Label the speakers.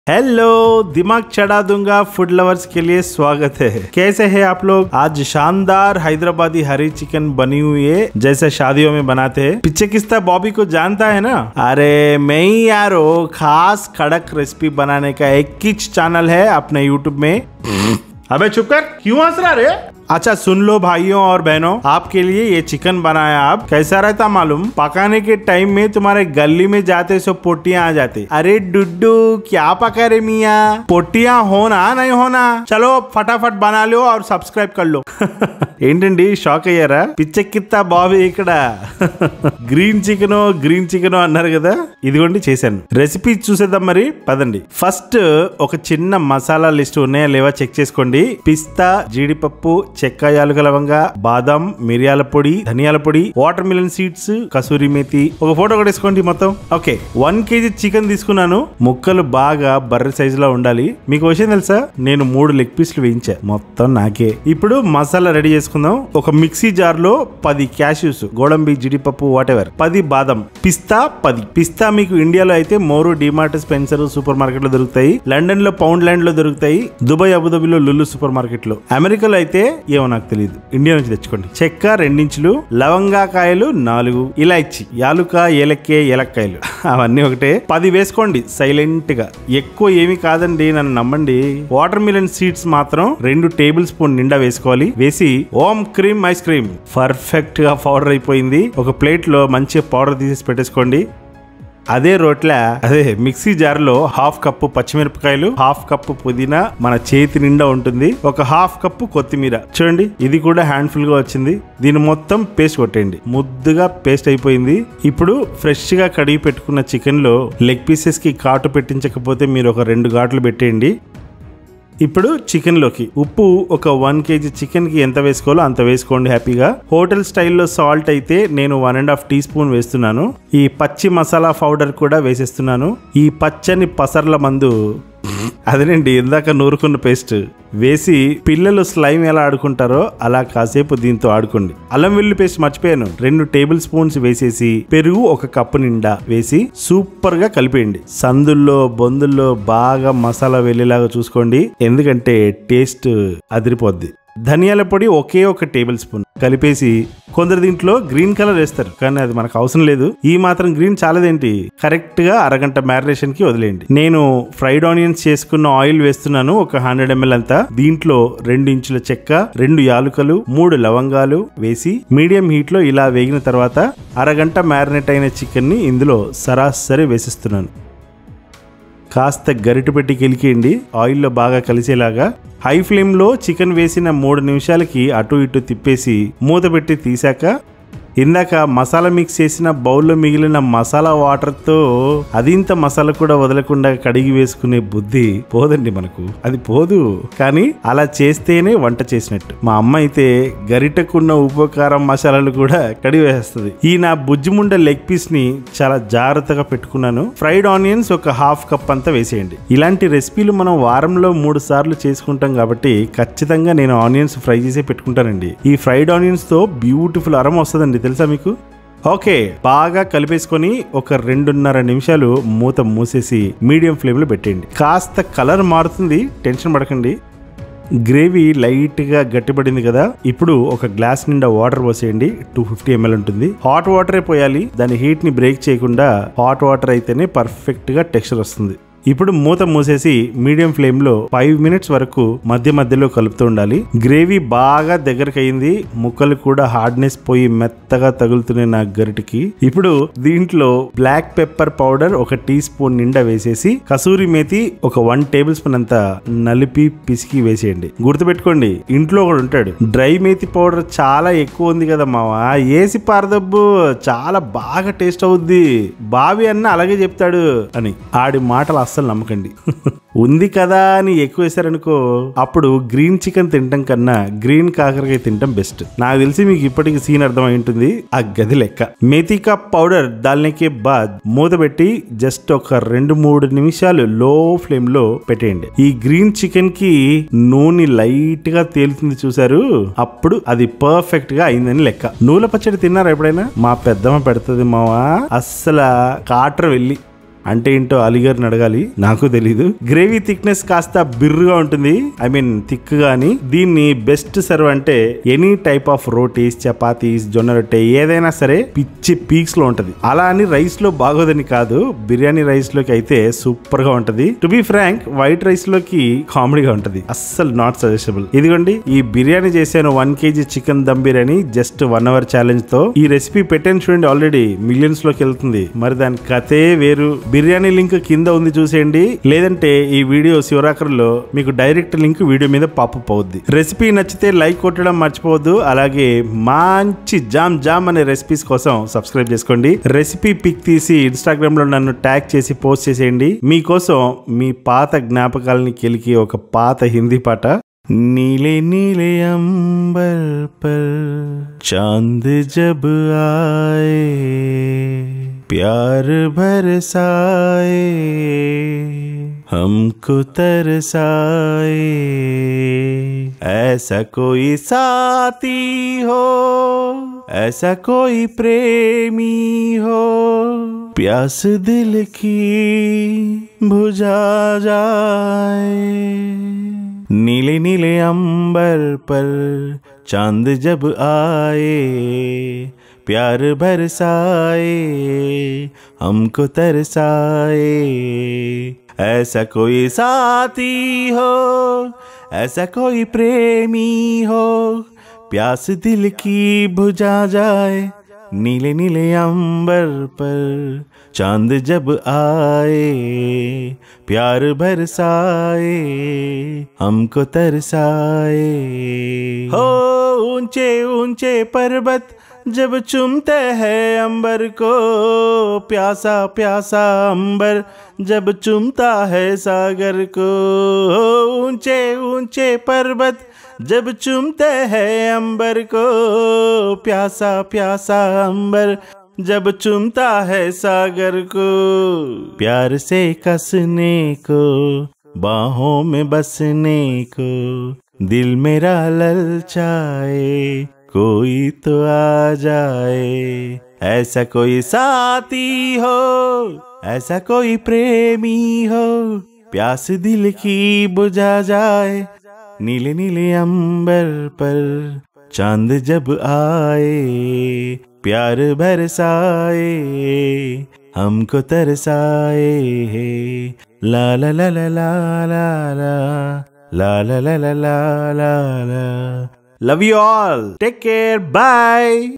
Speaker 1: Hello, दिमाग चढ़ा दूंगा फूड लवर्स के लिए स्वागत है। कैसे हैं आप लोग? आज शानदार हैदराबादी हरी चिकन बनी हुई है, जैसे शादियों में बनाते हैं। पीछे किस्ता बॉबी को जानता है ना? अरे मैं ही यारो, खास कड़क रेसिपी बनाने का एक ही चैनल है अपने यूट्यूब में। अबे चुप कर, क्यों हंस रहा रे? अच्छा सुन लो भाइयों और बहनों, आपके लिए ये चिकन बनाया। आप कैसा रहता मालूम? पकाने के टाइम में तुम्हारे गली में जाते सो पोटियां आ जाते। अरे डुड्डू क्या पका रे मियाँ? पोटियां होना नहीं होना? चलो फटाफट बना लो और सब्सक्राइब कर लो। ఏంటండి షాక్ అయ్యారా? పిచ్చెక్కిత్తా బాబు ఇక్కడ గ్రీన్ చికెన్ అన్నారు కదా, ఇదిగోండి చేశాను. రెసిపీ చూసేద్దాం మరి, పదండి. ఫస్ట్ ఒక చిన్న మసాలా లిస్ట్ ఉన్నాయా లేవా చెక్ చేసుకోండి. పిస్తా, జీడిపప్పు, చెక్క, యాలకుల లవంగ, బాదం, మిరియాల పొడి, ధనియాల పొడి, watermelon seeds, kasuri methi. ఒక ఫోటో కొట్టేసుకోండి మొత్తం. ఓకే, 1 kg చికెన్ తీసుకున్నాను. ముక్కలు బాగా బర్రె సైజు లో ఉండాలి. మీకు విషయం తెలుసా, నేను 3 లెగ్ పీస్లు వేయించా, మొత్తం నాకే. ఇప్పుడు మసాలా రెడీ చేసుకుందాం. ఒక మిక్సీ జార్ లో 10 క్యాష్యూస్, గోడంబి, జీడిపప్పు, వాటెవర్, 10 బాదం, పిస్తా 10. పిస్తా మీకు ఇండియాలో అయితే More, DMart, Spencer supermarket లో దొరుకుతాయి. లండన్ లో పౌండ్ ల్యాండ్ లో దొరుకుతాయి. దుబాయ్, అబుదాబిలో లులు సూపర్ మార్కెట్ లో. అమెరికాలో అయితే ఏమో నాకు తెలియదు, ఇండియా నుంచి తెచ్చుకోండి. చెక్క 2 ఇంచులు, లవంగాకాయలు 4, ఇలాచి, యాలుక, ఏలక్కాయలు అవన్నీ ఒకటే 10 వేసుకోండి సైలెంట్ గా. ఎక్కువ ఏమి కాదండి, నన్ను నమ్మండి. వాటర్ మిలన్ సీడ్స్ మాత్రం 2 టేబుల్ స్పూన్ నిండా వేసుకోవాలి. వేసి ఓం క్రీమ్ ఐస్ క్రీమ్ పర్ఫెక్ట్ గా పౌడర్ అయిపోయింది. ఒక ప్లేట్ లో మంచిగా పౌడర్ తీసేసి పెట్టేసుకోండి. అదే మిక్సీ జార్ లో 1/2 కప్పు పచ్చిమిరపకాయలు, 1/2 కప్పు పుదీనా మన చేతి నిండా ఉంటుంది. ఒక 1/2 కప్పు కొత్తిమీర, చూడండి ఇది కూడా హ్యాండ్ఫుల్ గా వచ్చింది. దీన్ని మొత్తం పేస్ట్ కొట్టండి. ముద్దుగా పేస్ట్ అయిపోయింది. ఇప్పుడు ఫ్రెష్ గా కడిగి పెట్టుకున్న చికెన్ లో లెగ్ పీసెస్ కి కాటు పెట్టించకపోతే మీరు ఒక 2 ఘాట్లు పెట్టేయండి. ఇప్పుడు చికెన్ లోకి ఉప్పు ఒక 1 kg చికెన్ కి ఎంత వేసుకోవాలో అంత వేసుకోండి హ్యాపీగా. హోటల్ స్టైల్లో సాల్ట్ అయితే నేను 1.5 టీ స్పూన్ వేస్తున్నాను. ఈ పచ్చి మసాలా పౌడర్ కూడా వేసేస్తున్నాను. ఈ పచ్చని పసర్ల మందు, అదేనండి ఇందాక నూరుకున్న పేస్ట్ వేసి పిల్లలు స్లైమ్ ఎలా ఆడుకుంటారో అలా కాసేపు దీంతో ఆడుకోండి. అల్లం వెల్లుల్లి పేస్ట్ మర్చిపోయాను, 2 టేబుల్ స్పూన్స్ వేసేసి పెరుగు 1 కప్పు నిండా వేసి సూపర్ గా కలిపేయండి. సందుల్లో బొందుల్లో బాగా మసాలా వెళ్ళేలాగా చూసుకోండి, ఎందుకంటే టేస్ట్ అదిరిపోద్ది. ధనియాల పొడి ఒకే 1 టేబుల్ స్పూన్ కలిపేసి, కొందరు దీంట్లో గ్రీన్ కలర్ వేస్తారు కానీ అది మనకు అవసరం లేదు. ఈ మాత్రం గ్రీన్ చాలదేంటి, కరెక్ట్ గా అరగంట మ్యారినేషన్ కి వదిలేయండి. నేను ఫ్రైడ్ ఆనియన్స్ చేసుకున్న ఆయిల్ వేస్తున్నాను, ఒక 100 ml అంతా. దీంట్లో 2 ఇంచుల చెక్క, 2 యాలుకలు, 3 లవంగాలు వేసి మీడియం హీట్ లో ఇలా వేగిన తర్వాత అరగంట మ్యారినేట్ అయిన చికెన్ ని ఇందులో సరాసరి వేసిస్తున్నాను. కాస్త గరిటె పెట్టి కెలికేయండి, ఆయిల్లో బాగా కలిసేలాగా. హై ఫ్లేమ్ లో చికెన్ వేసిన 3 నిమిషాలకి అటు ఇటు తిప్పేసి మూత పెట్టి తీసాక, ఇందాక మసాలా మిక్స్ చేసిన బౌల్లో మిగిలిన మసాలా వాటర్ తో అదింత మసాలా కూడా వదలకుండా కడిగి వేసుకునే బుద్ధి పోదండి మనకు, అది పోదు. కానీ అలా చేస్తేనే వంట చేసినట్టు. మా అమ్మ అయితే గరిటకున్న ఉప్పు కారం మసాలాలు కూడా కడిగి వేస్తుంది. ఈ నా బుజ్జిముండ లెగ్ పీస్ ని చాలా జాగ్రత్తగా పెట్టుకున్నాను. ఫ్రైడ్ ఆనియన్స్ ఒక 1/2 కప్ అంతా వేసేయండి. ఇలాంటి రెసిపీలు మనం వారంలో 3 సార్లు చేసుకుంటాం కాబట్టి ఖచ్చితంగా నేను ఆనియన్స్ ఫ్రై చేసి పెట్టుకుంటానండి. ఈ ఫ్రైడ్ ఆనియన్స్ తో బ్యూటిఫుల్ అరం వస్తుందండి, తెలుసా మీకు? ఓకే, బాగా కలిపేసుకొని ఒక 2.5 నిమిషాలు మూత మూసేసి మీడియం ఫ్లేమ్ లో పెట్టండి. కాస్త కలర్ మారుతుంది, టెన్షన్ పడకండి. గ్రేవీ లైట్ గా గట్టిపడింది కదా, ఇప్పుడు ఒక గ్లాస్ నిండా వాటర్ పోసేయండి. 250 ml ఉంటుంది. హాట్ వాటరే పోయాలి, దాని హీట్ ని బ్రేక్ చేయకుండా. హాట్ వాటర్ అయితేనే పర్ఫెక్ట్ గా టెక్స్చర్ వస్తుంది. ఇప్పుడు మూత మూసేసి మీడియం ఫ్లేమ్ లో 5 minutes వరకు మధ్యలో కలుపుతూ ఉండాలి. గ్రేవీ బాగా దగ్గరకు అయింది, ముక్కలు కూడా హార్డ్నెస్ పోయి మెత్తగా తగులుతున్నాయి నా గరిటికి. ఇప్పుడు దీంట్లో black pepper powder 1 teaspoon నిండా వేసేసి, కసూరి మేతి ఒక 1 టేబుల్ స్పూన్ అంతా నలిపి పిసికి వేసేయండి. గుర్తుపెట్టుకోండి, ఇంట్లో ఒకడు ఉంటాడు, డ్రై మేతి పౌడర్ చాలా ఎక్కువ ఉంది కదా మావా, ఏసి పారదబ్బు చాలా బాగా టేస్ట్ అవుద్ది, బావి అన్న అలాగే చెప్తాడు అని. ఆడి మాటలు అస్సలు నమ్మకండి. ఉంది కదా అని ఎక్కువ వేసారనుకో, అప్పుడు గ్రీన్ చికెన్ తినటం కన్నా గ్రీన్ కాకరకాయ తినటం బెస్ట్. నాకు తెలిసి మీకు ఇప్పటికి సీన్ అర్థమై ఉంటుంది. ఆ గది లెక్క మేథీ కా పౌడర్ దాల్నేకే బాద్ మూత పెట్టి జస్ట్ ఒక 2-3 నిమిషాలు లో ఫ్లేమ్ లో పెట్టేయండి. ఈ గ్రీన్ చికెన్ కి నూనె లైట్ గా తేలుతుంది చూసారు, అప్పుడు అది పర్ఫెక్ట్ గా అయిందని లెక్క. నూనె పచ్చడి తిన్నారా ఎప్పుడైనా? మా పెద్దమ్మ పెడుతుంది మావా, అస్సలు కాటర్ వెళ్ళి అంటే ఏంటో అలీగారిని అడగాలి, నాకు తెలీదు. గ్రేవీ థిక్నెస్ కాస్త బిర్రుగా ఉంటుంది, ఐ మీన్ థిక్ గాని. దీన్ని బెస్ట్ సర్వ్ అంటే any type of rotis, chapatis, జొన్న రొట్టె ఏదైనా సరే పిచ్చి పీక్స్ లో ఉంటది. అలా అని రైస్ లో బాగోదని కాదు, బిర్యానీ రైస్ లోకి అయితే సూపర్ గా ఉంటది. To be frank, white rice లోకి కామెడీగా ఉంటది, అస్సలు నాట్ సజెస్టబుల్. ఇదిగోండి, ఈ బిర్యానీ చేశాను 1 kg chicken dum biryani just 1 hour challenge తో. ఈ రెసిపీ పెట్టాను చూడండి, ఆల్రెడీ మిలియన్స్ లోకి వెళ్తుంది. మరి దాని కథే వేరు. బిర్యానీ లింక్ కింద ఉంది చూసేయండి, లేదంటే ఈ వీడియో శివరాకర్లో మీకు డైరెక్ట్ లింక్ వీడియో మీద పాపప్ అవుద్ది. రెసిపీ నచ్చితే లైక్ కొట్టడం మర్చిపోవద్దు. అలాగే మంచి జామ్ జామ్ అనే రెసిపీస్ కోసం సబ్స్క్రైబ్ చేసుకోండి. రెసిపీ పిక్ తీసి ఇన్స్టాగ్రామ్ లో నన్ను ట్యాగ్ చేసి పోస్ట్ చేసేయండి. మీకోసం మీ పాత జ్ఞాపకాలని కెలికి ఒక పాత హిందీ పాట. नीले नीले अंबर पर चांद जब आए, प्यार बरसाए, हमको तरसाए, ऐसा कोई साथी हो, ऐसा कोई प्रेमी हो, प्यास दिल की बुझा जाए. नीले नीले अंबर पर चांद जब आए, प्यार बरसाए, हमको तरसाए, ऐसा कोई साथी हो, ऐसा कोई प्रेमी हो, प्यास दिल की बुझा जाए. नीले नीले अंबर पर चांद जब आए, प्यार बरसाए, हमको तरसाए. हो ऊंचे ऊंचे पर्वत जब चूमते हैं अंबर को, प्यासा प्यासा अंबर जब चूमता है सागर को. ऊंचे ऊंचे पर्वत जब चूमते हैं अंबर को, प्यासा प्यासा अंबर जब चूमता है सागर को. प्यार से कसने को, बाहों में बसने को, दिल मेरा ललचाए, कोई तो आ जाए. ऐसा कोई साथी हो, ऐसा कोई प्रेमी हो, प्यास दिल की बुझा जाए. नीले नीले अंबर पर चांद जब आए, प्यार बरसाए, हमको तरसाए. ला ला ला ला ला ला ला ला ला ला ला ला ला. Love you all. Take care. Bye.